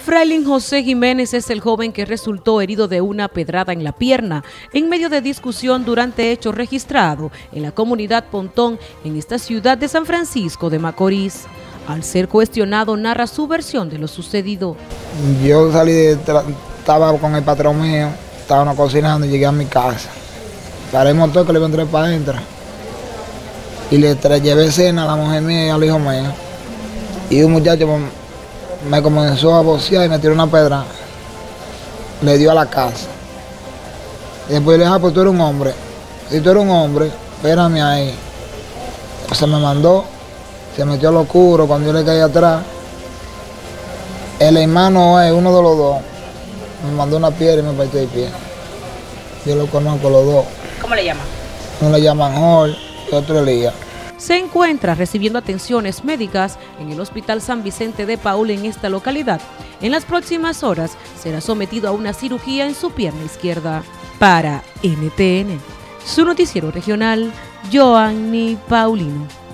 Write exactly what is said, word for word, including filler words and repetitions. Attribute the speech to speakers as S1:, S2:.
S1: Frailin José Jiménez es el joven que resultó herido de una pedrada en la pierna en medio de discusión durante hechos registrados en la comunidad Pontón en esta ciudad de San Francisco de Macorís. Al ser cuestionado, narra su versión de lo sucedido.
S2: Yo salí, de estaba con el patrón mío, estábamos cocinando y llegué a mi casa. Paré el motor que le entré para adentro y le llevé cena a la mujer mía y al hijo mío. Y un muchacho me comenzó a bocear y me tiró una pedra, le dio a la casa. Y después le dije, ah, pues tú eres un hombre. Si tú eres un hombre, espérame ahí. Se me mandó, se metió al oscuro cuando yo le caí atrás. El hermano es uno de los dos. Me mandó una piedra y me partió el pie. Yo lo conozco los dos.
S3: ¿Cómo le llaman?
S2: Uno le llaman Jorge y otro Elías.
S1: Se encuentra recibiendo atenciones médicas en el Hospital San Vicente de Paúl en esta localidad. En las próximas horas será sometido a una cirugía en su pierna izquierda. Para N T N, su noticiero regional, Joanny Paulino.